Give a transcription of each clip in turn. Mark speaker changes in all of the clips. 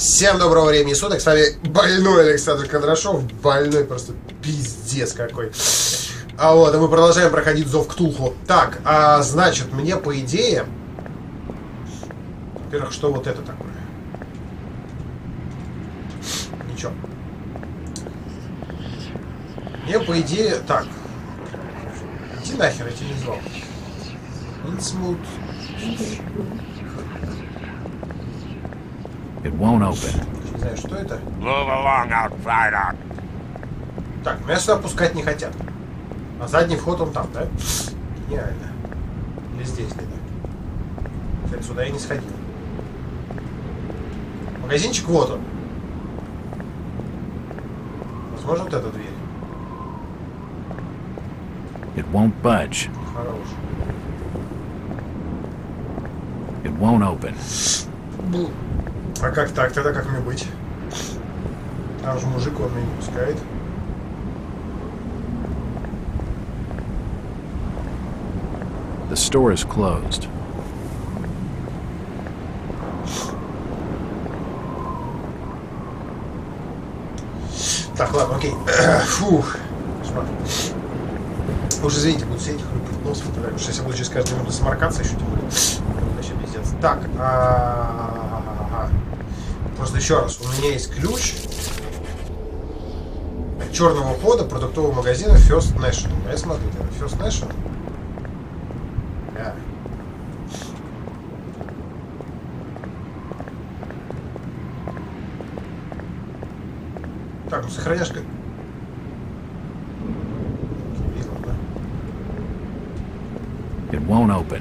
Speaker 1: Всем доброго времени суток, с вами больной Александр Кондрашов, больной просто пиздец какой. А мы продолжаем проходить Зов Ктулху. Так, значит, мне по идее... Во-первых, что вот это такое? Ничего. Мне по идее... Так. Иди нахер, я тебя не звал. Инсмут.
Speaker 2: It won't open.
Speaker 1: Не знаю, что это.
Speaker 3: Move along, outsider.
Speaker 1: Так, меня сюда пускать не хотят. А задний вход он там, да? Гениально. Или здесь где-то. Кстати, сюда я не сходил. Магазинчик вот он. Возможно, вот эта дверь.
Speaker 2: It won't budge.
Speaker 1: Хорош.
Speaker 2: It won't open.
Speaker 1: А как так? Тогда как мне быть? Там же мужик, он меня не пускает.
Speaker 2: The store is closed.
Speaker 1: Так, ладно, окей. Фух. Кошмар. Уж извините, буду сидеть, хлюпать носом, потому что если я буду через каждую минуту сморкаться, еще тем более. Вообще пиздец. Так, просто еще раз, у меня есть ключ от черного хода продуктового магазина First National. А я смотрю, это First National. Так, ну сохраняшка.
Speaker 2: It won't open.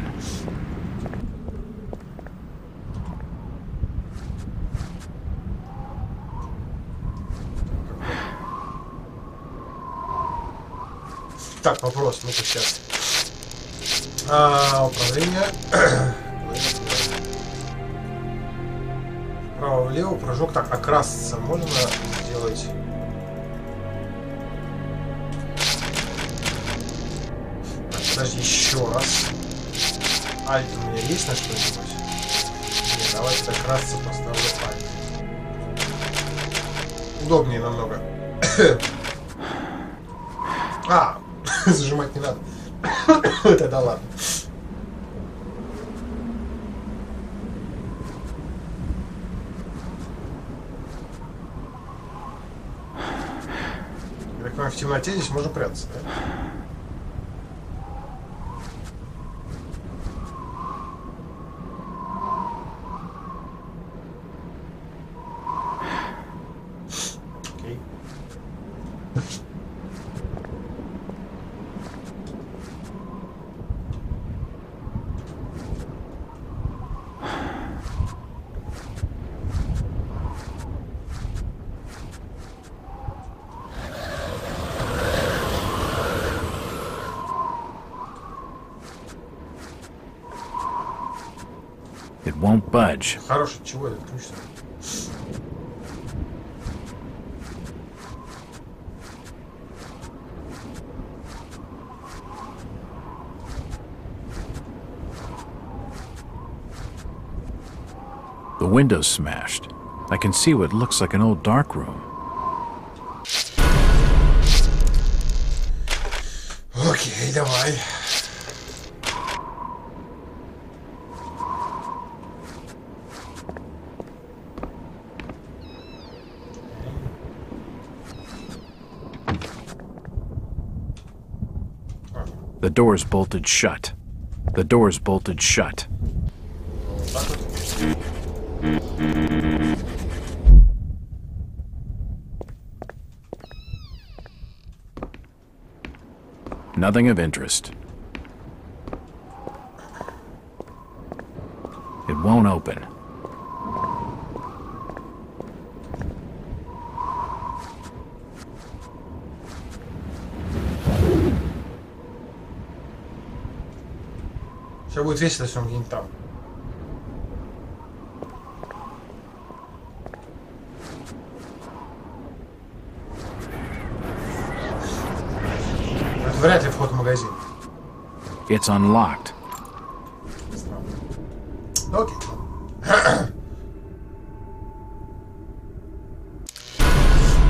Speaker 1: Так, вопрос, ну-ка сейчас. Управление. Вправо-влево, прыжок. Так, окраситься можно сделать? Так, подожди, еще раз. Альт у меня есть на что-нибудь? Нет, давайте окраситься поставлю альт. Удобнее намного. Зажимать не надо. Тогда ладно. Я так понимаю, в темноте здесь можно прятаться, да? Окей.
Speaker 2: It won't budge.
Speaker 1: Хороший, чего этот ключ-то?
Speaker 2: The window's smashed. I can see what looks like an old dark room.
Speaker 1: Окей, давай.
Speaker 2: The door's bolted shut. The door's bolted shut. Nothing of interest. It won't open.
Speaker 1: Сейчас будет весело, если он где-нибудь там. Это вряд ли вход в магазин.
Speaker 2: It's unlocked.
Speaker 1: Окей.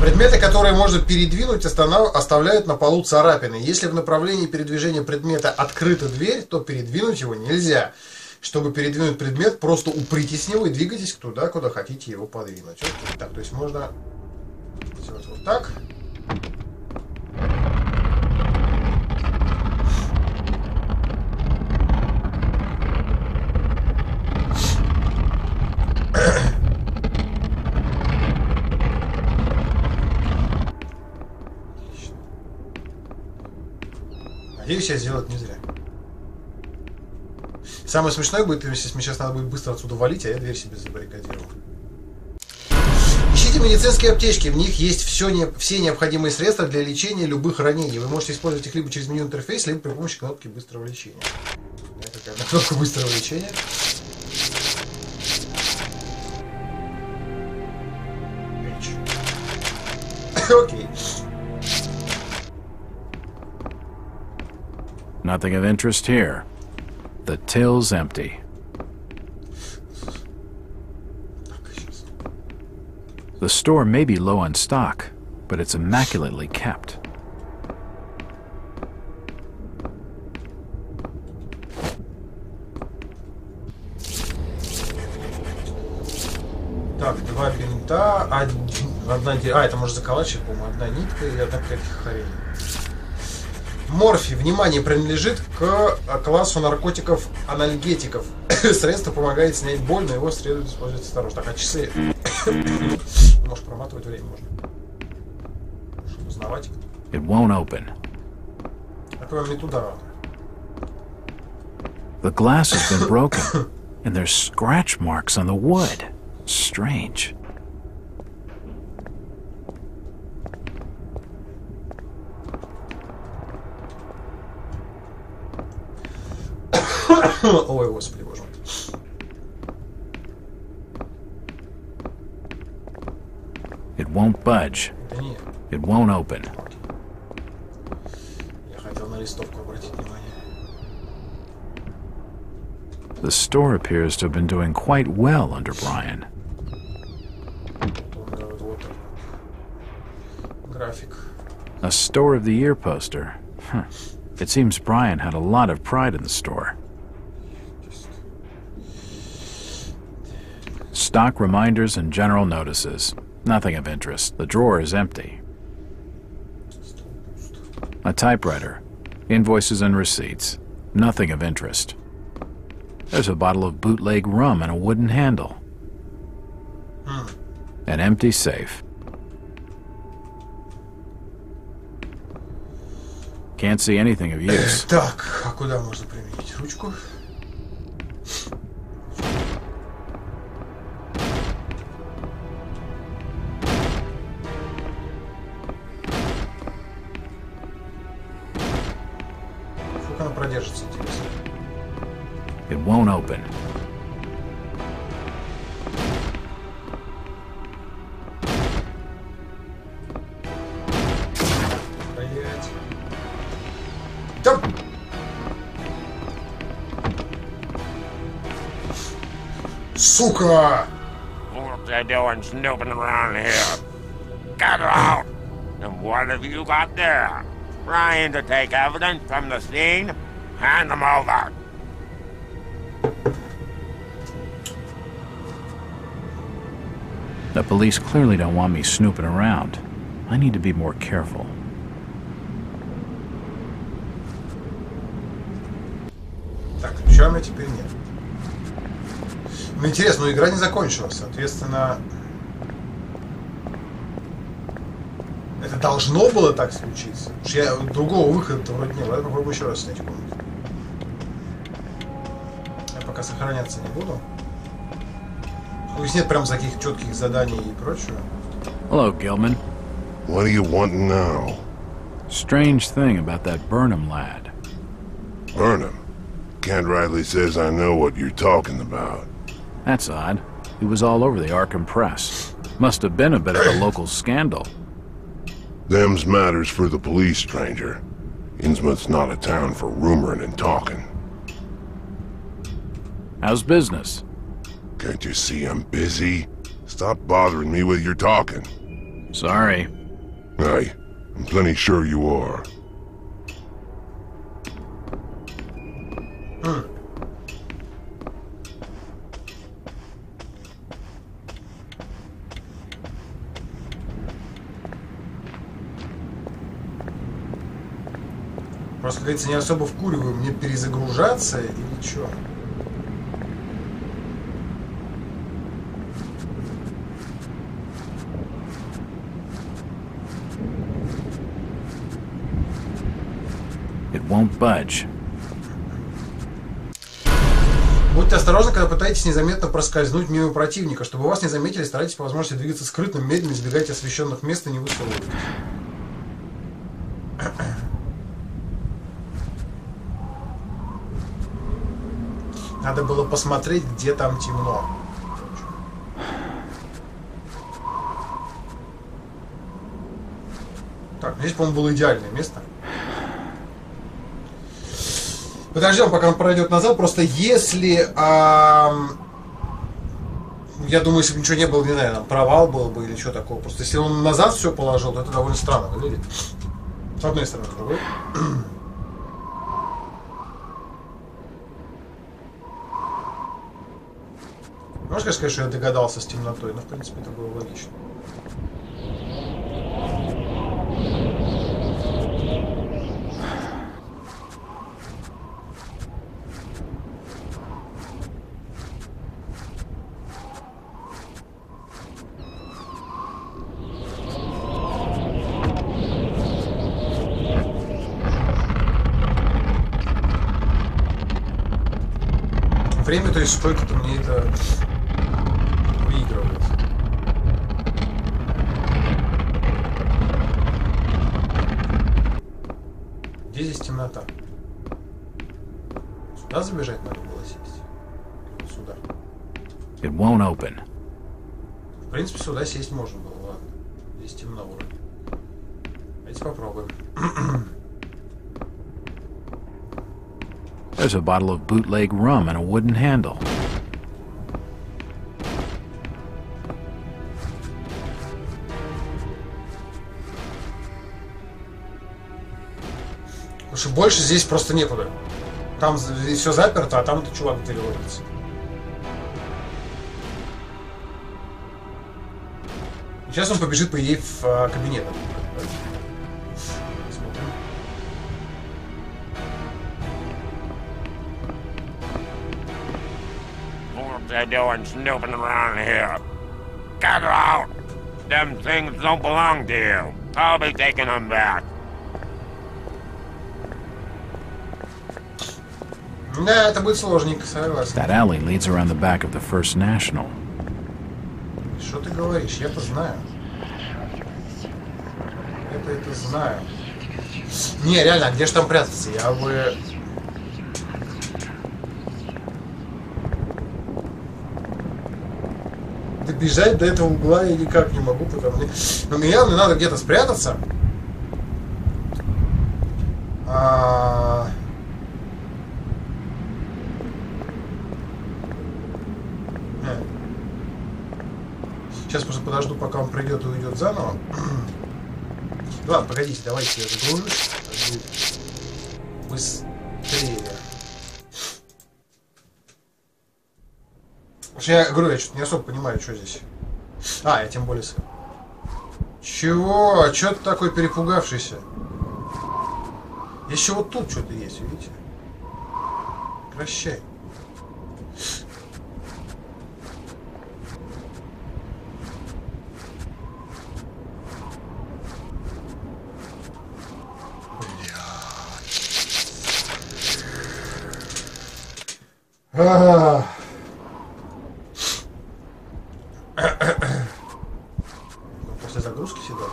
Speaker 1: Предметы, которые можно передвинуть, оставляют на полу царапины. Если в направлении передвижения предмета открыта дверь, то передвинуть его нельзя. Чтобы передвинуть предмет, просто упритесь с него и двигайтесь туда, куда хотите его подвинуть. Вот так, то есть можно сделать вот так. Надеюсь, я сделать не зря. Самое смешное будет, если мне сейчас надо будет быстро отсюда валить, а я дверь себе забаррикадировал. Ищите медицинские аптечки, в них есть все необходимые средства для лечения любых ранений. Вы можете использовать их либо через меню интерфейс, либо при помощи кнопки быстрого лечения. Такая кнопка быстрого лечения. Окей.
Speaker 2: Nothing of interest here. The till's empty. The store may be low on stock, but it's immaculately kept.
Speaker 1: Так, 2 бинта, одна... это можно заколачивать, по-моему, одна нитка и одна какая-то хрень. Морфий, внимание, принадлежит к классу наркотиков-анальгетиков. Средство помогает снять боль, но его следует использовать осторожно. Так, а часы... Может, проматывать время можно. Чтобы узнавать.
Speaker 2: It won't open.
Speaker 1: Например, не туда.
Speaker 2: The glass has been broken, and there's scratch marks on the wood. Strange.
Speaker 1: Ой, господи, боже мой.
Speaker 2: It won't budge.
Speaker 1: Да нет.
Speaker 2: It won't open.
Speaker 1: Я хотел на листовку обратить внимание.
Speaker 2: The store appears to have been doing quite well under Brian.
Speaker 1: Вот график.
Speaker 2: A Store of the Year poster. Huh. It seems Brian had a lot of pride in the store. Stock reminders and general notices. Nothing of interest. The drawer is empty. A typewriter. Invoices and receipts. Nothing of interest. There's a bottle of bootleg rum and a wooden handle. An empty safe. Can't see anything of use.
Speaker 1: Так, а куда можно применить ручку? Сколько она продержится, интересно?
Speaker 2: It won't open.
Speaker 1: Стоять. Да! Сука!
Speaker 3: What they doing snooping around here? Get out! And what have you got there? Trying to take evidence from the scene? Hand them over.
Speaker 2: The police clearly don't want me snooping around. I need to be more careful.
Speaker 1: Так, ключами теперь нет. Ну, интересно, но игра не закончилась, соответственно... Это должно было так случиться. Потому что я другого выхода-то вроде нет. Ладно, попробую еще раз снять комнату. Я пока сохраняться не буду. То есть нет прям таких четких заданий и прочего.
Speaker 2: Hello, Gilman.
Speaker 4: What do you want now?
Speaker 2: Strange thing about that Burnham lad.
Speaker 4: Burnham. Kent Riley says I know what you're talking about.
Speaker 2: That's odd. He was all over the Arkham press. Must have been a bit of a local scandal.
Speaker 4: Them's matters for the police, stranger. Innsmouth's not a town for rumoring and talking.
Speaker 2: How's business?
Speaker 4: Can't you see I'm busy? Stop bothering me with your talking.
Speaker 2: Sorry.
Speaker 4: Aye, I'm plenty sure you are.
Speaker 1: Просто, как говорится, не особо вкуриваю, мне перезагружаться или что?
Speaker 2: It won't budge.
Speaker 1: Будьте осторожны, когда пытаетесь незаметно проскользнуть мимо противника. Чтобы вас не заметили, старайтесь по возможности двигаться скрытно, медленно, избегайте освещенных мест и не высовывайтесь. Надо было посмотреть, где там темно. Так, здесь, по-моему, было идеальное место. Подождем, пока он пройдет назад. Просто если... я думаю, если бы ничего не было, не знаю, там провал был бы или что такого. Просто если он назад все положил, то это довольно странно выглядит. С одной стороны, с другой. Можно сказать, что я догадался с темнотой, но в принципе это было логично. Время, то есть сколько-то мне это выигрывает. Где здесь темнота? Сюда забежать надо было сесть? Сюда.
Speaker 2: It won't open.
Speaker 1: В принципе, сюда сесть можно было, ладно. Здесь темно вроде. Давайте попробуем.
Speaker 2: There's a bottle of bootleg rum and a wooden handle.
Speaker 1: Потому что больше здесь просто некуда. Там здесь все заперто, а там этот чувак переводится. Сейчас он побежит, по идее, в кабинет.
Speaker 3: They're doing snooping around here. Get out! Them things don't belong to you. I'll be taking them back.
Speaker 1: Да, это будет сложненько, согласен.
Speaker 2: That alley leads around the back of the First National.
Speaker 1: Что ты говоришь? Я-то знаю. Это знаю. Не, реально, а где же там прятаться? Я бы... Добежать до этого угла я никак не могу, потому что... Но мне явно надо где-то спрятаться. Сейчас просто подожду, пока он придет и уйдет заново. Ладно, погодите, давайте я загружусь. Быстрее. Потому что я говорю, я что-то не особо понимаю, что здесь. Я тем более... Чего? А чё ты такой перепугавшийся? Еще вот тут что-то есть, видите? Прощай. После загрузки всегда.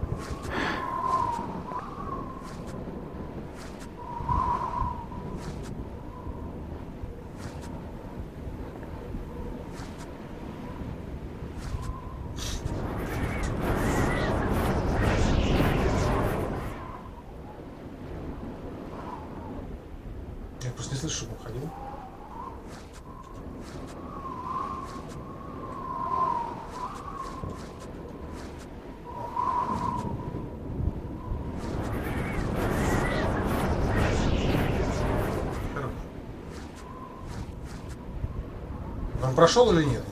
Speaker 1: Я просто не слышу, чтобы он ходил. Он прошел или нет,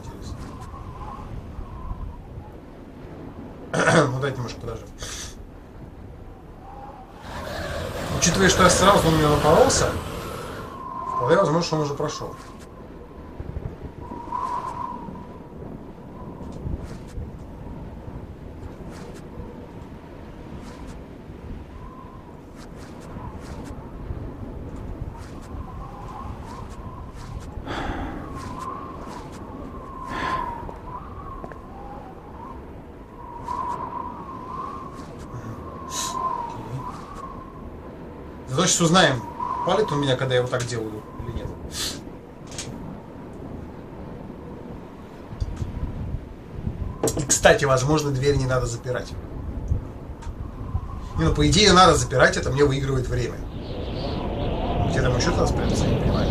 Speaker 1: интересно? Ну дайте немножко подождем. Учитывая, что я сразу на него напоролся, вполне возможно, что он уже прошел. Зато сейчас узнаем, палит он меня, когда я вот так делаю, или нет. И, кстати, возможно, дверь не надо запирать. Не, ну, по идее, надо запирать, это мне выигрывает время. Где там еще надо спрятаться, я не понимаю.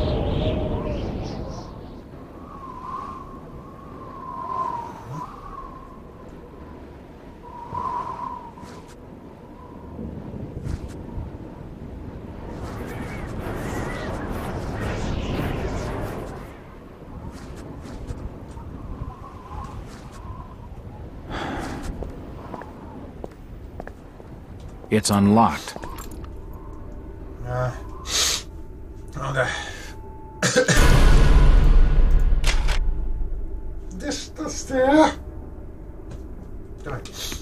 Speaker 2: It's unlocked.
Speaker 1: Ну да. Да что ж ты, а? Давай.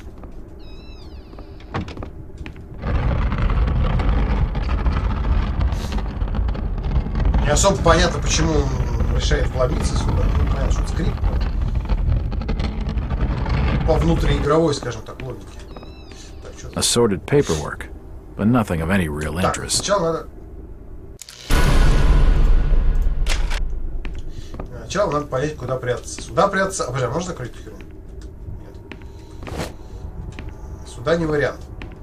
Speaker 1: Не особо понятно, почему он решает вломиться сюда. Ну, понятно, что скрип. По внутриигровой, скажем так, логике.
Speaker 2: Assorted paperwork, but nothing of any real
Speaker 1: Так,
Speaker 2: interest.
Speaker 1: сначала надо понять, куда прятаться. Сюда прятаться. А, подожди, можно закрыть херню? Нет. Сюда не вариант.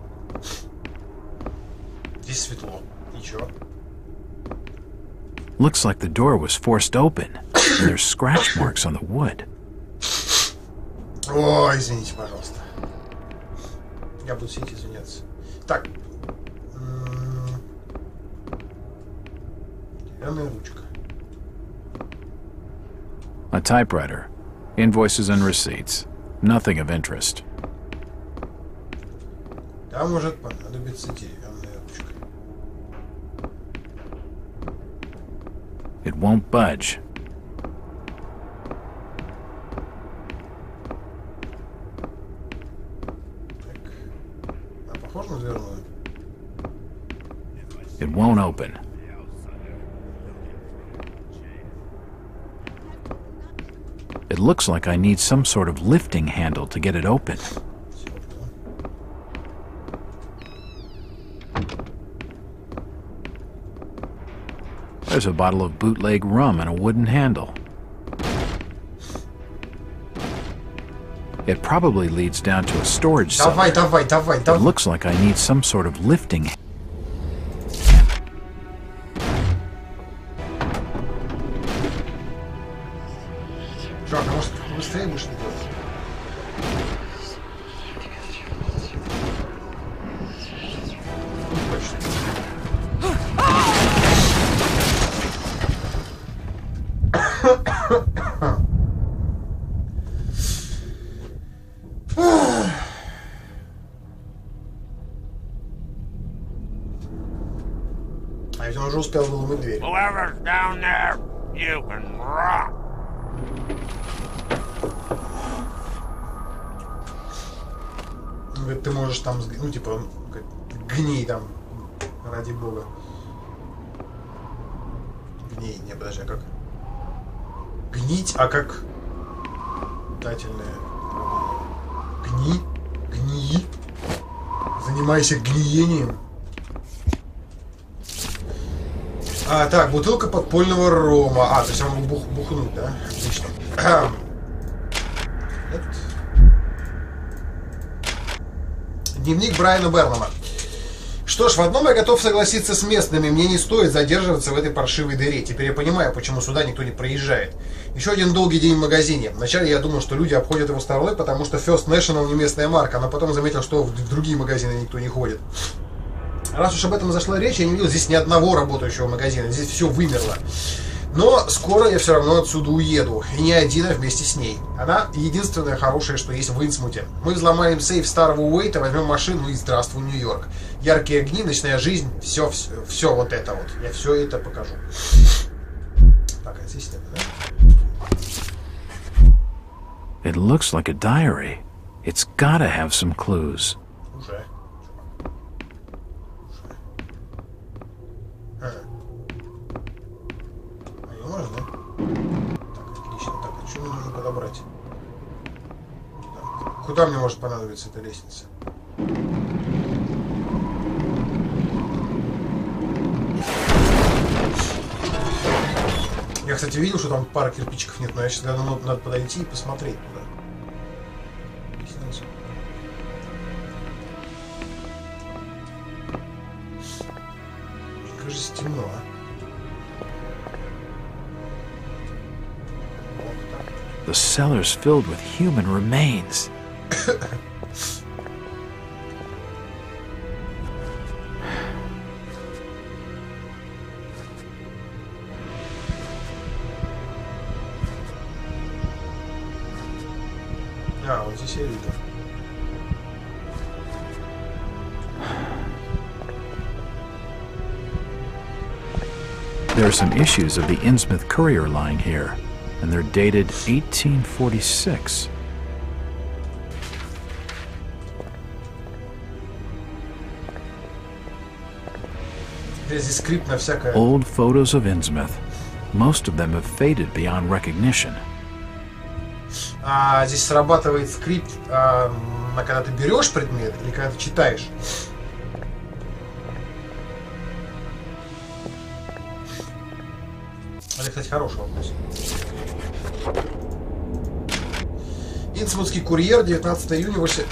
Speaker 1: Здесь светло. Ничего.
Speaker 2: Looks like the door was forced open. And there's scratch marks on the wood.
Speaker 1: О, извините, пожалуйста. Я буду сидеть извиняться. Так. Деревянная ручка.
Speaker 2: A typewriter. Invoices and receipts. Nothing of interest.
Speaker 1: Да, может понадобиться деревянная ручка.
Speaker 2: It won't budge.
Speaker 1: Похоже на дверную?
Speaker 2: It won't open. It looks like I need some sort of lifting handle to get it open. There's a bottle of bootleg rum and a wooden handle. It probably leads down to a storage cellar.
Speaker 1: Давай.
Speaker 2: It looks like I need some sort of lifting.
Speaker 1: Чувак, а может быстрее будешь делать? А ведь он уже успел выломать дверь.
Speaker 3: Whoever's down there, you can rock.
Speaker 1: Говорит, ты можешь там, ну типа, гней там, ради бога. Гней, не, подожди, а как? Гнить, а как? Дательное. Гни. Занимайся гниением. А, так, бутылка подпольного рома. А, то есть я могу бухнуть, да? Отлично. Дневник Брайана Бернама. Что ж, в одном я готов согласиться с местными. Мне не стоит задерживаться в этой паршивой дыре. Теперь я понимаю, почему сюда никто не проезжает. Еще один долгий день в магазине. Вначале я думал, что люди обходят его стороной, потому что First National не местная марка, но потом заметил, что в другие магазины никто не ходит. Раз уж об этом зашла речь, я не видел здесь ни одного работающего магазина. Здесь все вымерло. Но скоро я все равно отсюда уеду. И не один, а вместе с ней. Она единственное хорошее, что есть в Инсмуте. Мы взломаем сейф старого Уэйта, возьмем машину и здравствуй, Нью-Йорк. Яркие огни, ночная жизнь, все вот это вот. Я все это покажу. Так, а здесь нет, да?
Speaker 2: It looks like a diary. It's gotta have some clues.
Speaker 1: Уже. Можно, да? Так, отлично. Так, а что мне нужно подобрать? Куда мне может понадобиться эта лестница? Я, кстати, видел, что там пара кирпичиков нет, но я сейчас надо подойти и посмотреть туда. Лестница. Мне кажется, темно, а?
Speaker 2: The cellar's filled with human remains.
Speaker 1: А, вот здесь я видел.
Speaker 2: There are some issues of the Innsmouth Courier line here, and they're dated 1846.
Speaker 1: Здесь скрипт на всякое.
Speaker 2: Old photos of Innsmouth. Most of them have faded beyond recognition.
Speaker 1: Здесь срабатывает скрипт, когда ты берешь предмет или когда ты читаешь. Это, кстати, хороший вопрос. Инсмутский курьер, 19 июня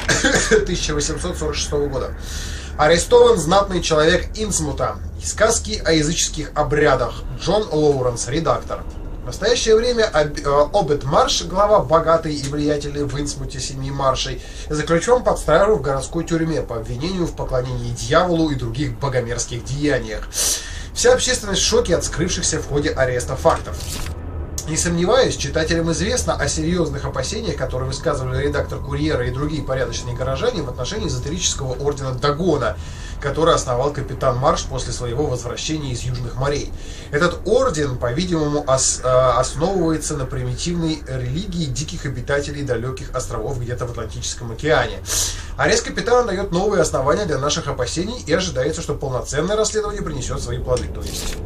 Speaker 1: 1846 года. Арестован знатный человек Инсмута. Сказки о языческих обрядах. Джон Лоуренс, редактор. В настоящее время Обед Марш, глава богатой и влиятельной в Инсмуте семьи Маршей, заключен под стражу в городской тюрьме по обвинению в поклонении дьяволу и других богомерзких деяниях. Вся общественность в шоке от скрывшихся в ходе ареста фактов. Не сомневаюсь, читателям известно о серьезных опасениях, которые высказывали редактор «Курьера» и другие порядочные горожане в отношении эзотерического ордена Дагона, который основал капитан Марш после своего возвращения из Южных морей. Этот орден, по-видимому, основывается на примитивной религии диких обитателей далеких островов где-то в Атлантическом океане. Арест капитана дает новые основания для наших опасений, и ожидается, что полноценное расследование принесет свои плоды. То есть...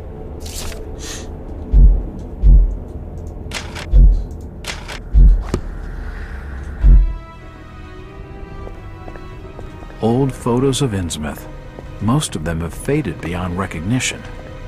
Speaker 2: Old photos of Innsmouth. Most of them have faded beyond recognition.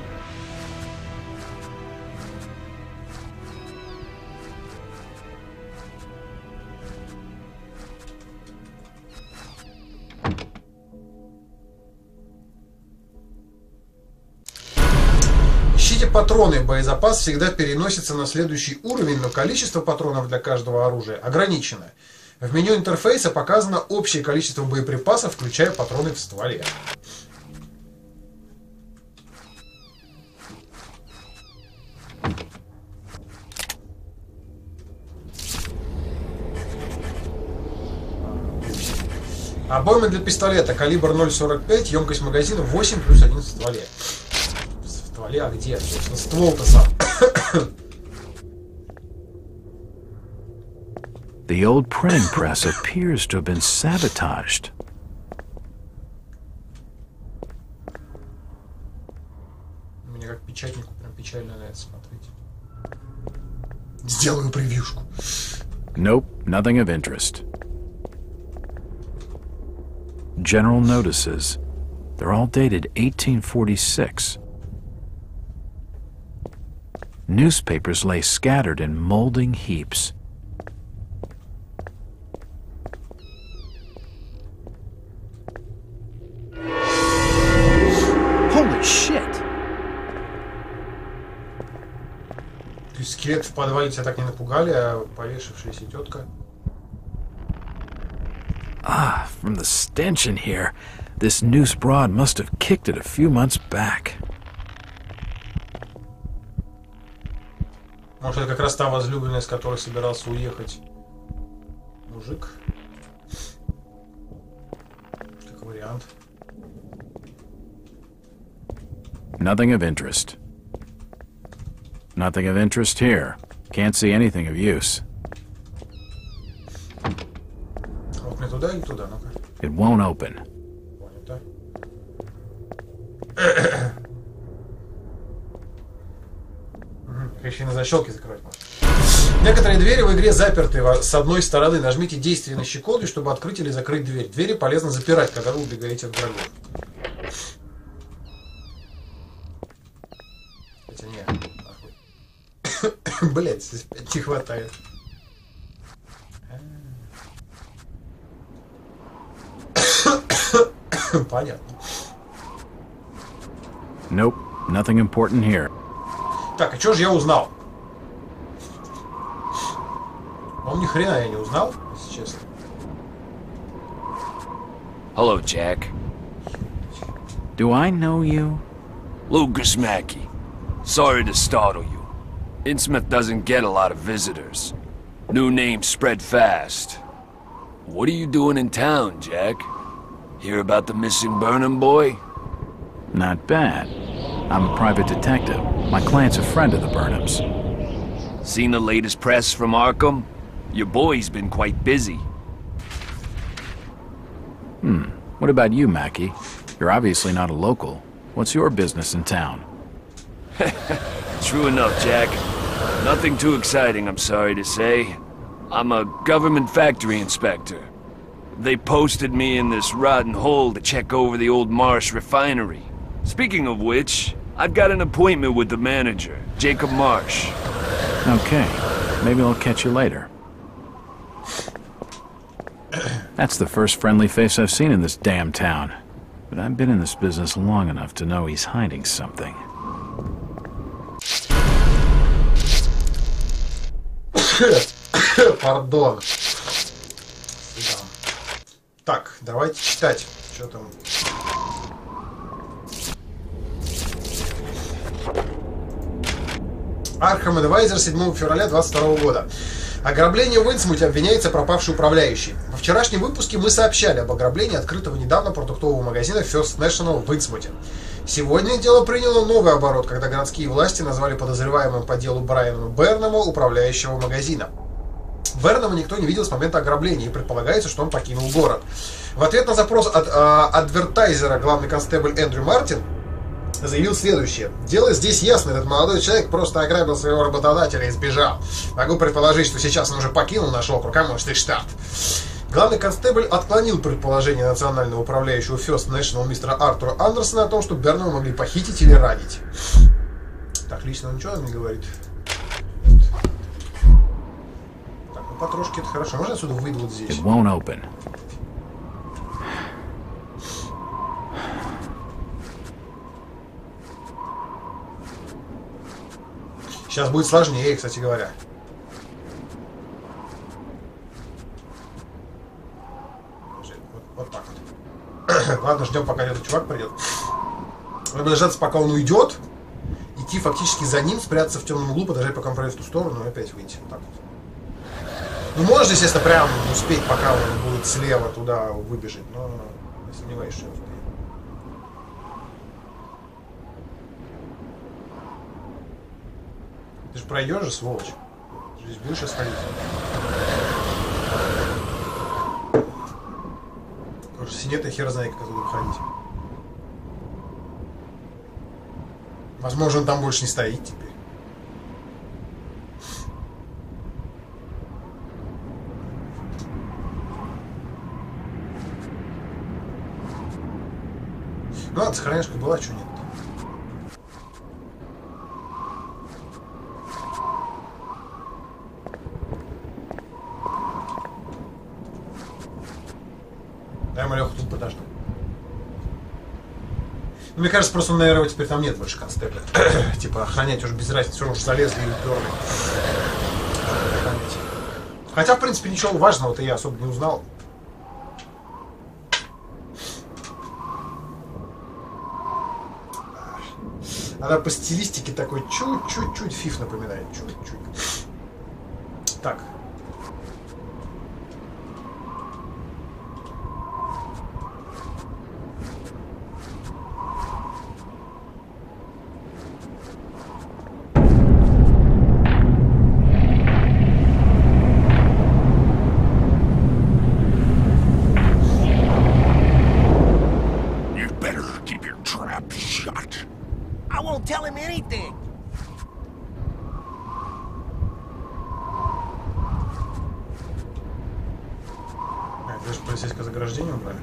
Speaker 1: Ищите патроны. Боезапас всегда переносится на следующий уровень, но количество патронов для каждого оружия ограничено. В меню интерфейса показано общее количество боеприпасов, включая патроны в стволе. Обойма для пистолета, калибр 0,45, емкость магазина 8 плюс 1 в стволе. В стволе, а где? Собственно, ствол-то сам.
Speaker 2: The old printing press appears to have been sabotaged.
Speaker 1: Мне как печатнику прям печально на это смотреть. Сделаю превьюшку.
Speaker 2: Nope, nothing of interest. General notices. They're all dated 1846. Newspapers lay scattered in molding heaps. Holy shit!
Speaker 1: То есть скелет в подвале тебя так не напугали, а повешившаяся тетка.
Speaker 2: Ah, from the stench in here, this noose broad must have kicked it a few months back.
Speaker 1: Может, это как раз та возлюбленная, с которой собирался уехать мужик? Как вариант.
Speaker 2: Nothing of interest. Nothing of interest here. Can't see anything of use.
Speaker 1: Вот мне туда или туда? Ну-ка.
Speaker 2: It won't open.
Speaker 1: Понятно. Еще и на защелке закрывать можно. Некоторые двери в игре заперты с одной стороны. Нажмите действие на щеколду, чтобы открыть или закрыть дверь. Двери полезно запирать, когда вы убегаете от врагов. Хотя не, нахуй. Блять, здесь не хватает. Понятно.
Speaker 2: Nope, nothing important here.
Speaker 1: Так, а что же я узнал? Ну, ни хрена я не узнал, если честно.
Speaker 5: Hello, Jack.
Speaker 2: Do I know you?
Speaker 5: Lucas Mackey. Sorry to startle you. Innsmouth doesn't get a lot of visitors. New names spread fast. What are you doing in town, Jack? Hear about the missing Burnham boy?
Speaker 2: Not bad. I'm a private detective. My client's a friend of the Burnhams.
Speaker 5: Seen the latest press from Arkham? Your boy's been quite busy.
Speaker 2: What about you, Mackie? You're obviously not a local. What's your business in town?
Speaker 5: True enough, Jack. Nothing too exciting, I'm sorry to say. I'm a government factory inspector. They posted me in this rotten hole to check over the old Marsh refinery. Speaking of which, I've got an appointment with the manager, Jacob Marsh.
Speaker 2: Okay, maybe I'll catch you later. That's the first friendly face I've seen in this damn town. But I've been in this business long enough to know he's hiding something.
Speaker 1: Пардон. Так, давайте читать. Что там? Arkham Advisor 7 февраля 2022 года. Ограбление в Инсмуте обвиняется пропавший управляющий. Во вчерашнем выпуске мы сообщали об ограблении открытого недавно продуктового магазина First National в Инсмуте. Сегодня дело приняло новый оборот, когда городские власти назвали подозреваемым по делу Брайана Бернама управляющего магазина. Бернама никто не видел с момента ограбления, и предполагается, что он покинул город. В ответ на запрос от адвертайзера главный констебль Эндрю Мартин заявил следующее. Дело здесь ясно, этот молодой человек просто ограбил своего работодателя и сбежал. Могу предположить, что сейчас он уже покинул наш округ, а может и штат. Главный констебль отклонил предположение национального управляющего First National мистера Артура Андерсона о том, что Бернама могли похитить или ранить. Так, лично он ничего не говорит. Так, ну потрошки это хорошо. Можно отсюда выйду вот здесь?
Speaker 2: It won't open.
Speaker 1: Сейчас будет сложнее, кстати говоря. Вот так вот. Ладно, ждем, пока этот чувак придет. Надо дождаться, пока он уйдет. Идти фактически за ним, спрятаться в темном углу, подождать, пока он пройдет в ту сторону, и опять выйти. Вот так вот. Ну, можно, естественно, прям успеть, пока он будет слева туда выбежать, но я сомневаюсь, что я успею. Ты же пройдешь же, сволочь. Здесь будешь исходить. Потому что синета хер знает, как оттуда выходить. Возможно, он там больше не стоит теперь. Ну ладно, сохраняшка была, что нет. Дай мы Леху тут подожду. Ну, мне кажется, просто, наверное, теперь там нет больше констебля. Типа, охранять уже без разницы, все уже залезли и уперли. Хотя, в принципе, ничего важного-то я особо не узнал. Она по стилистике такой чуть-чуть фиф напоминает. Чуть-чуть. Так.
Speaker 6: Tell him anything.
Speaker 1: Даже полицейское заграждение убрали.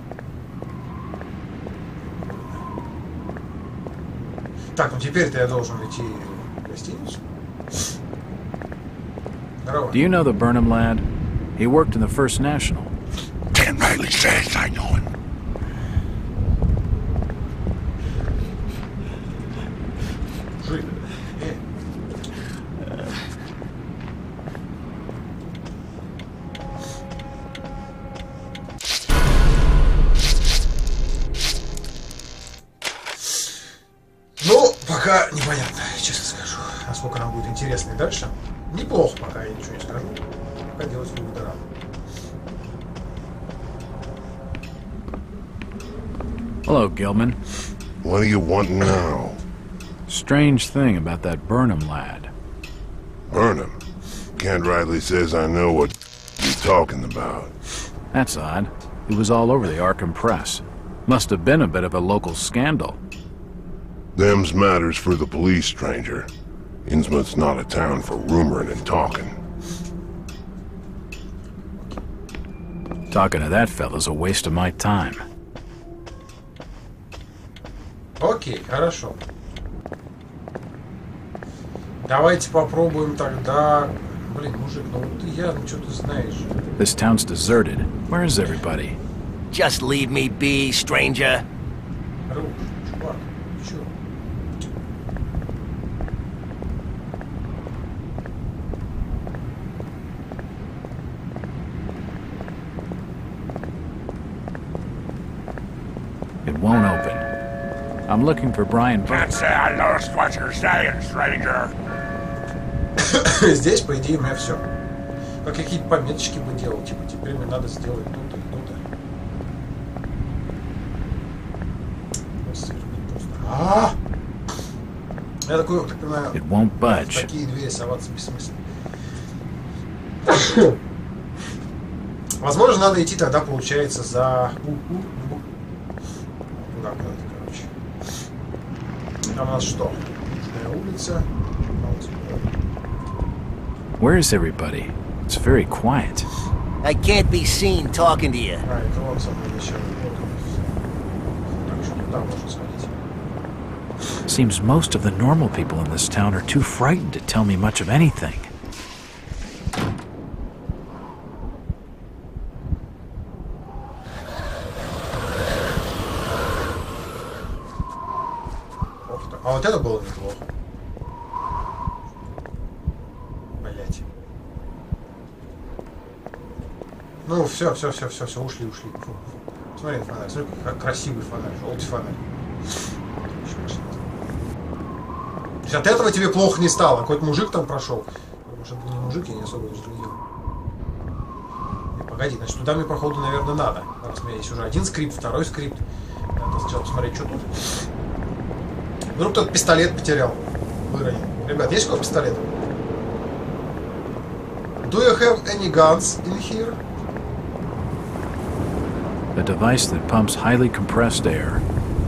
Speaker 1: Так, ну теперь-то я должен идти в гостиницу. Здорово.
Speaker 2: Do you know the Burnham lad? He worked in the First National.
Speaker 4: Ken Riley says I know him.
Speaker 1: Ну, пока непонятно, честно скажу, насколько нам будет интересно и дальше. Неплохо, пока я ничего не скажу. Пока делать выводы рано.
Speaker 2: Hello, Gilman.
Speaker 4: What do you want now?
Speaker 2: Strange thing about that Burnham lad.
Speaker 4: Burnham. Ken Riley says I know what you're talking about.
Speaker 2: That's odd. He was all over the Arkham Press. Must have been a bit of a local scandal.
Speaker 4: Them's matters for the police, stranger. Innsmouth's not a town for rumoring and talking.
Speaker 2: Talking to that fella's a waste of my time.
Speaker 1: Окей, хорошо. Давайте попробуем тогда... Блин, мужик, ну вот я, ну что ты знаешь?
Speaker 2: This town's deserted. Where is everybody?
Speaker 6: Just leave me be, stranger.
Speaker 1: Хорош, чувак, чё?
Speaker 2: It won't open. I'm looking for Brian
Speaker 3: Can't say I noticed what you're saying, stranger.
Speaker 1: Здесь, по идее, у меня все. Как какие-то пометочки бы делал, типа, теперь мне надо сделать то-то и то-то. Я такой, так понимаю,
Speaker 2: It won't
Speaker 1: в
Speaker 2: budge.
Speaker 1: такие двери соваться бессмысленно. Возможно, надо идти тогда, получается, за... Куда куда-то, короче. Там у нас что? Южная улица.
Speaker 2: Where is everybody? It's very quiet.
Speaker 6: I can't be seen talking to you.
Speaker 1: А, это вон со мной еще. Так что туда можно сходить.
Speaker 2: Seems most of the normal people in this town are too frightened to tell me much of anything.
Speaker 1: А вот это было неплохо. Блять. Ну, все, ушли. Фу. Смотри на фонарь, смотри, как красивый фонарь, желтый фонарь. То есть от этого тебе плохо не стало. Какой-то мужик там прошел. Может, не мужик, я не особо разглядел. Погоди, значит, туда мне, походу, наверное, надо. Раз у меня есть уже один скрипт, второй скрипт. Надо сначала посмотреть, что тут. Вдруг кто-то пистолет потерял. Выронил. Ребят, есть какой-то пистолет? Do you have any guns in here?
Speaker 2: A device that pumps highly compressed air.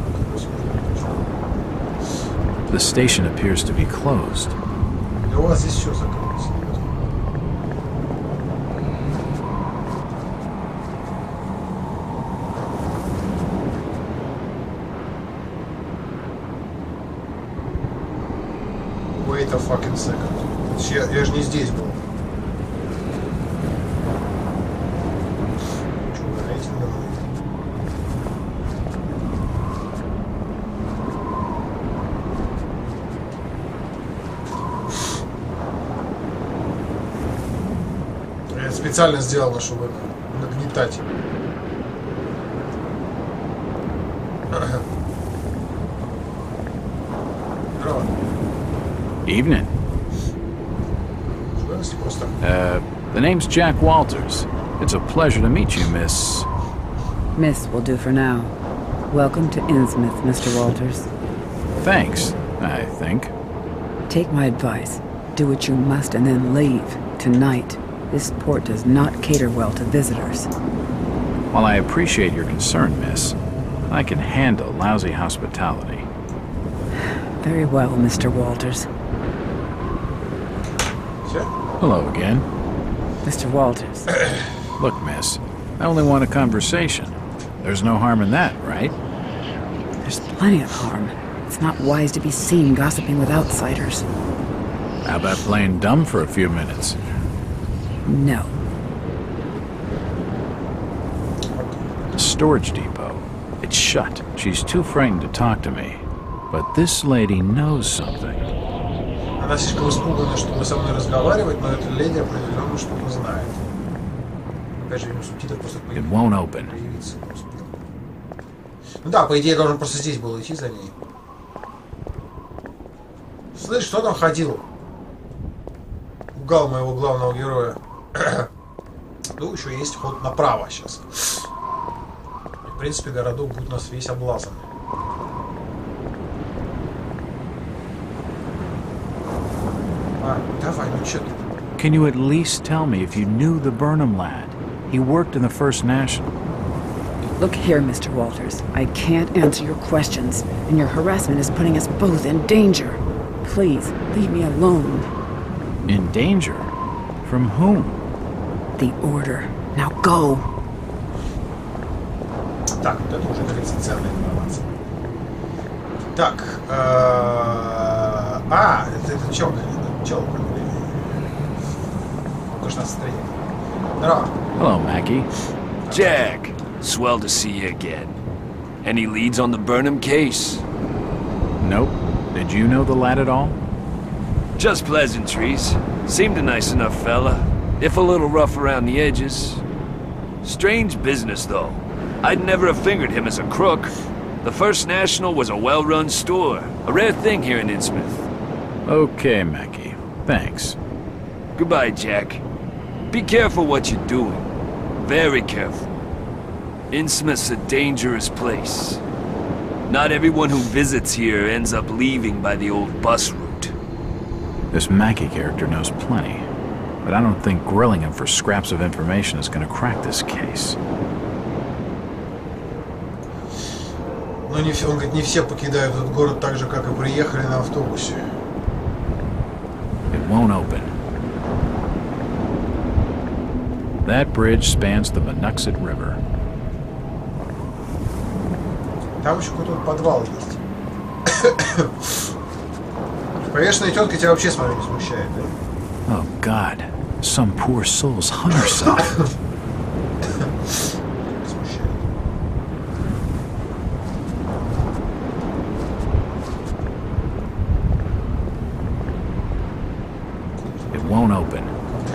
Speaker 2: The station appears to be closed.
Speaker 1: Да у вас здесь все закрылось. Wait a fucking second. Я же не здесь был. Чё, угораете надо мной? Это специально сделано, чтобы нагнетать. Здорово.
Speaker 2: Evening.
Speaker 1: Если просто...
Speaker 2: The name's Jack Walters. It's a pleasure to meet you, Miss...
Speaker 7: Miss will do for now. Welcome to Innsmouth, Mr. Walters.
Speaker 2: Thanks, I think.
Speaker 7: Take my advice. Do what you must and then leave. Tonight. This port does not cater well to visitors.
Speaker 2: While I appreciate your concern, miss, I can handle lousy hospitality.
Speaker 7: Very well, Mr. Walters.
Speaker 1: Все?
Speaker 2: Hello again.
Speaker 7: Mr. Walters.
Speaker 2: Look, miss, I only want a conversation. There's no harm in that, right?
Speaker 7: There's plenty of harm. It's not wise to be seen gossiping with outsiders.
Speaker 2: How about playing dumb for a few minutes?
Speaker 7: No.
Speaker 2: Storage depot. It's shut. She's too frightened to talk to me. But this lady knows something.
Speaker 1: Она слишком испугана, чтобы со мной разговаривать, но эта леди определенно что-то знает. Опять же, ему субтитры просто
Speaker 2: It won't open.
Speaker 1: появиться. Ну да, по идее, я должен просто здесь был идти за ней. Слышь, что там ходил? Пугал моего главного героя. Ну, еще есть ход направо сейчас. В принципе, городок будет у нас весь облазан. А, давай, ну что ты?
Speaker 2: Can you at least tell me if you knew the Burnham lad? He worked in the First National.
Speaker 7: Look here, Mr. Walters. I can't answer your questions, and your harassment is putting us both in danger. Please, leave me alone.
Speaker 2: In danger? From whom?
Speaker 7: The order. Now go.
Speaker 1: Так, вот это уже, как говорится, ценная информация. Так, это челка. Челка. Ну-ка, нас встретит. Здорово.
Speaker 2: Hello, Mackie.
Speaker 5: Jack, swell to see you again. Any leads on the Burnham case?
Speaker 2: Nope. Did you know the lad at all?
Speaker 5: Just pleasantries. Seemed a nice enough fella, if a little rough around the edges. Strange business, though. I'd never have fingered him as a crook. The First National was a well-run store, a rare thing here in Innsmouth.
Speaker 2: Okay, Mackie. Thanks.
Speaker 5: Goodbye, Jack. Be careful what you're doing. Very careful. Innsmouth's a dangerous place. Not everyone who visits here ends up leaving by the old bus route.
Speaker 2: This Mackie character knows plenty, but I don't think grilling him for scraps of information is going to crack this case.
Speaker 1: Но не все, он говорит, не все покидают этот город так же, как и приехали на автобусе.
Speaker 2: It won't open. That bridge spans the Monuxet River.
Speaker 1: Там еще какой-то подвал есть. Повешенная тетка тебя вообще, смотри, не смущает, да?
Speaker 2: Oh, God. Some poor soul's hung herself.
Speaker 1: Смущает.
Speaker 2: It won't open.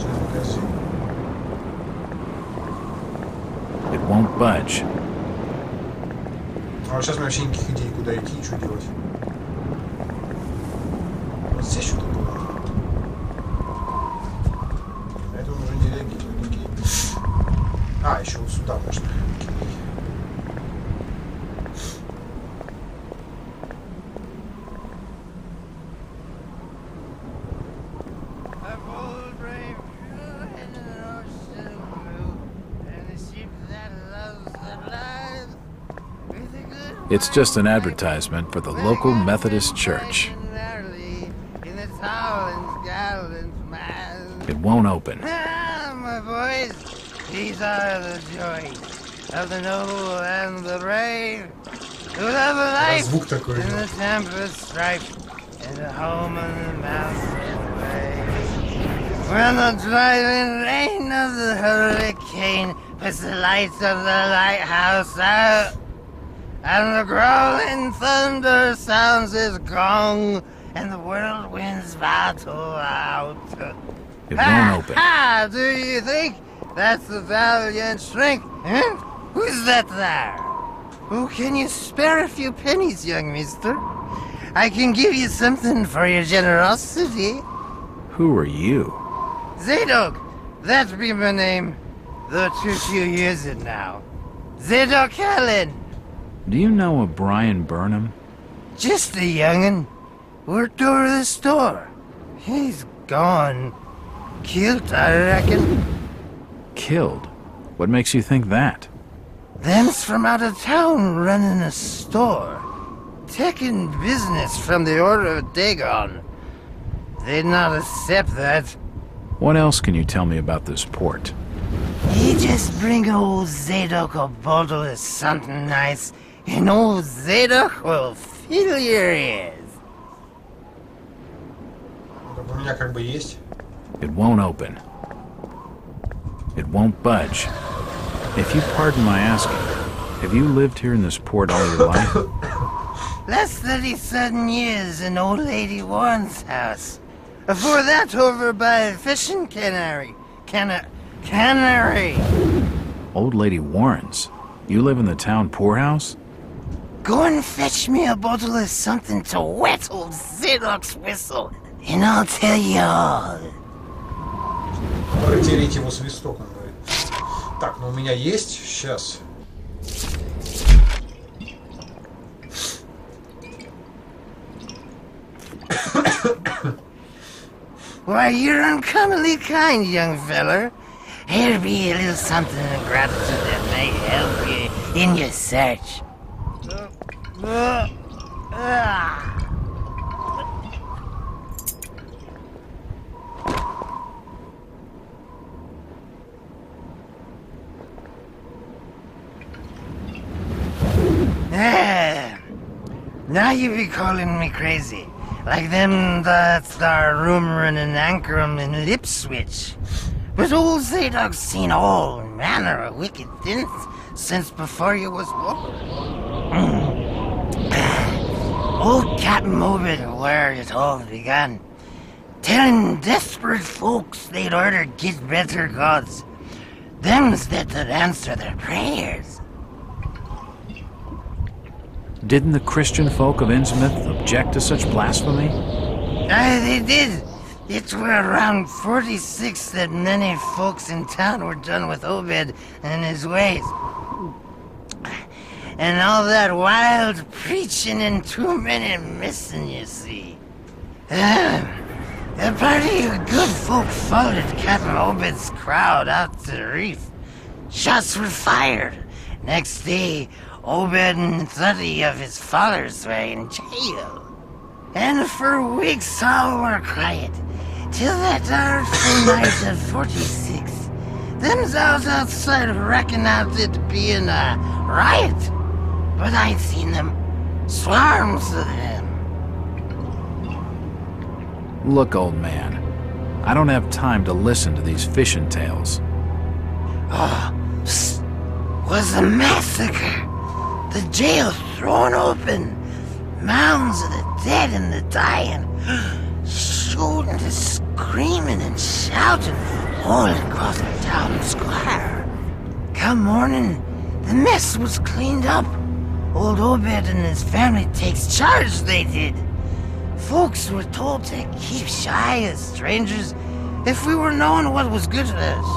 Speaker 2: It won't budge.
Speaker 1: А вот сейчас у меня вообще никаких идей, куда идти и что делать. Вот здесь что-то было. На это он уже не реагирует. Окей. А, еще вот сюда можно.
Speaker 2: It's just an advertisement for the local Methodist church. It won't open.
Speaker 8: My boys, these are the joys of the noble and the brave, who love a life
Speaker 1: Звук такой.
Speaker 8: in the tempest strife, and a home on the mountain way. When the driving rain of the hurricane puts the lights of the lighthouse out, and the growling thunder sounds its gong, and the whirlwinds battle out.
Speaker 2: It won't open.
Speaker 8: Ha! Do you think that's the valiant shrink? Huh? Who's that there? Oh, can you spare a few pennies, young mister? I can give you something for your generosity.
Speaker 2: Who are you?
Speaker 8: Zadok, that be my name. Though too few years it now. Zadok Allen.
Speaker 2: Do you know a Brian Burnham?
Speaker 8: Just a young'un. Worked over the store. He's gone. Killed, I reckon.
Speaker 2: Killed? What makes you think that?
Speaker 8: Them's from out of town running a store. Taking business from the Order of Dagon. They'd not accept that.
Speaker 2: What else can you tell me about this port?
Speaker 8: You just bring old Zadok a bottle of something nice, and old Zadok will fill your ears.
Speaker 1: У меня как бы есть.
Speaker 2: It won't open. It won't budge. If you pardon my asking, have you lived here in this port all your life?
Speaker 8: Last 37 years in old lady Warren's house. Before that, over by a fishing cannery. Cannery.
Speaker 2: Old Lady Warren's? You live in the town poorhouse?
Speaker 8: Go and fetch me a bottle of something to wet old Zadok's whistle, and I'll tell you all.
Speaker 1: Протереть его свисток, он говорит. Так, ну у меня есть. Сейчас.
Speaker 8: Why, you're uncommonly kind, young feller. Here be a little something of gratitude that may help you in your search. Now you be calling me crazy. Like them that are rumoring and anchoring in Ipswich. But old Zadok's seen all manner of wicked things since before you was born. Old Captain Obed, where it all began, telling desperate folks they'd orter get better gods. Them's that would answer their prayers.
Speaker 2: Didn't the Christian folk of Innsmouth object to such blasphemy?
Speaker 8: Aye, they did. It were around 46 that many folks in town were done with Obed and his ways. And all that wild preaching and too many missing, you see. A party of good folk followed Captain Obed's crowd out to the reef. Shots were fired. Next day, Obed and 30 of his followers were in jail. And for weeks all were quiet, till that artful night of 46. Them's out outside reckoned out it being a riot. But I'd seen them, swarms of them.
Speaker 2: Look, old man, I don't have time to listen to these fishing tales.
Speaker 8: Oh, psst, was a massacre. The jail thrown open. Mounds of the dead and the dying. Shooting and screaming and shouting all across the town square. Come morning, the mess was cleaned up. Old Obed and his family takes charge, they did. Folks were told to keep shy as strangers if we were knowing what was good for us.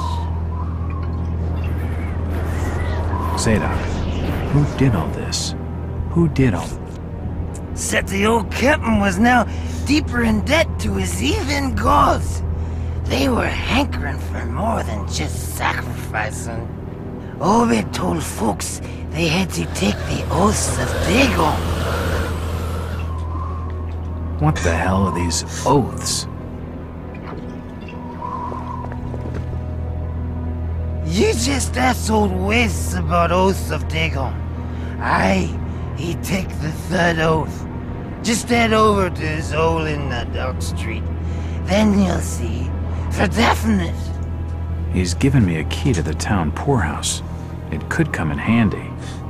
Speaker 2: Zadok, who did all this? Who did all...
Speaker 8: Said the old captain was now deeper in debt to his heathen gods. They were hankering for more than just sacrificing. Obed told folks they had to take the oaths of Dagon.
Speaker 2: What the hell are these oaths?
Speaker 8: You just asked old Wes about oaths of Dagon. Aye, he'd take the third oath. Just head over to his hole in the Dock Street. Then you'll see, for definite.
Speaker 2: He's given me a key to the town poorhouse. It could come in handy.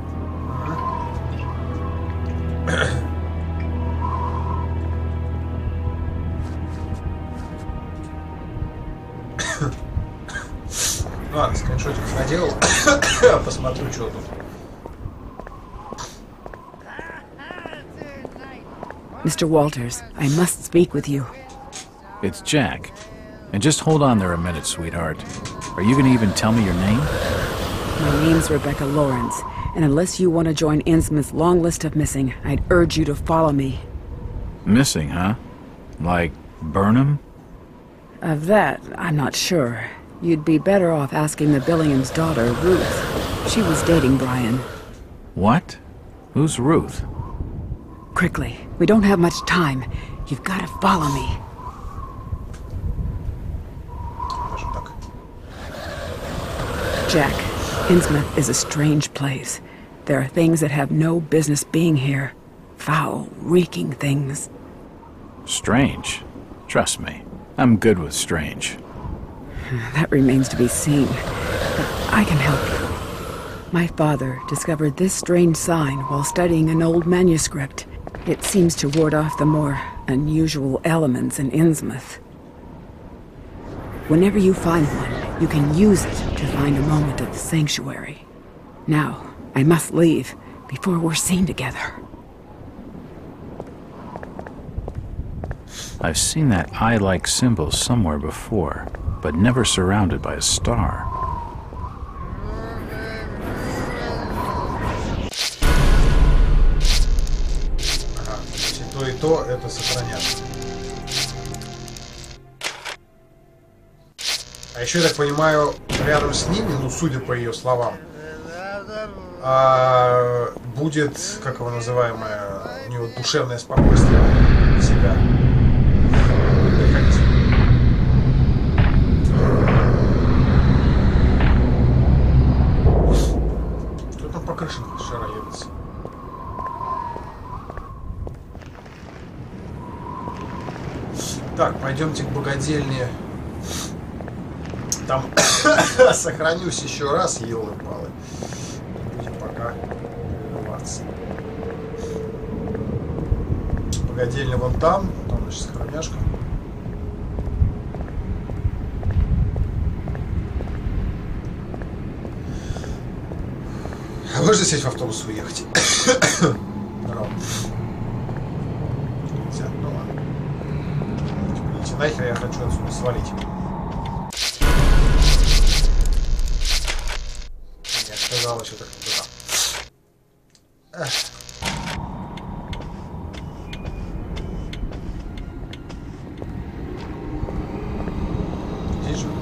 Speaker 1: Ладно, скриншотик наделал. Посмотрю, что тут.
Speaker 7: Mr. Walters, I must speak with you.
Speaker 2: It's Jack. And just hold on there a minute, sweetheart. Are you gonna even tell me your name?
Speaker 7: My name's Rebecca Lawrence, and unless you want to join Innsmouth's long list of missing, I'd urge you to follow me.
Speaker 2: Missing, huh? Like Burnham?
Speaker 7: Of that, I'm not sure. You'd be better off asking the Billingham's daughter, Ruth. She was dating Brian.
Speaker 2: What? Who's Ruth?
Speaker 7: Quickly, we don't have much time. You've got to follow me. Jack, Innsmouth is a strange place. There are things that have no business being here. Foul, reeking things.
Speaker 2: Strange. Trust me, I'm good with strange.
Speaker 7: That remains to be seen. But I can help you. My father discovered this strange sign while studying an old manuscript. It seems to ward off the more unusual elements in Innsmouth. Whenever you find one, you can use it to find a moment of sanctuary. Now, I must leave before we're seen together.
Speaker 2: I've seen that eye-like symbol somewhere before, but never surrounded by a star.
Speaker 1: То и то это сохранят. А еще, я так понимаю, рядом с ними, ну, судя по ее словам, будет, как его называемое, у него душевное спокойствие себя. Кто там по крыше шарается? Так, пойдемте к богадельне. Там сохранюсь еще раз, елы-палы. Будем пока прерываться. Богадельня вон там значит, скромняшка. А можно сесть в автобус и уехать? Нельзя, ну ладно. Идите нахер, я хочу отсюда свалить. Я сказал еще так туда. Здесь же.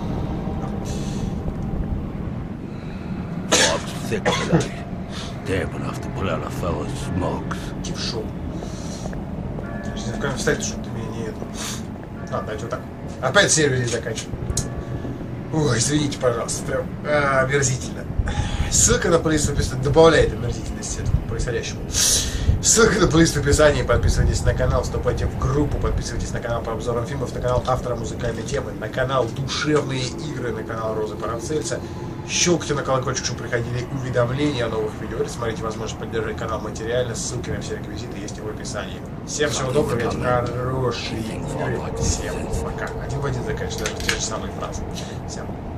Speaker 9: Thick today. Damp enough to put out a fella's smokes.
Speaker 1: Кипшом. Ни в коем встать, чтобы ты меня не это. Ладно, давайте вот так. Опять серию здесь заканчиваем. Ой, извините, пожалуйста, прям омерзительно. Ссылка на плейлист в описании добавляет омерзительности этому происходящему. Ссылка на плейлист в описании. Подписывайтесь на канал, вступайте в группу, подписывайтесь на канал по обзорам фильмов, на канал автора музыкальной темы, на канал Душевные игры, на канал Розы Парацельса. Щелкайте на колокольчик, чтобы приходили уведомления о новых видео. Смотрите возможность поддержать канал материально. Ссылки на все реквизиты есть в описании. Всем всего доброго, хорошие игры. Всем пока. Один в один заканчиваю даже те же самые фразы. Всем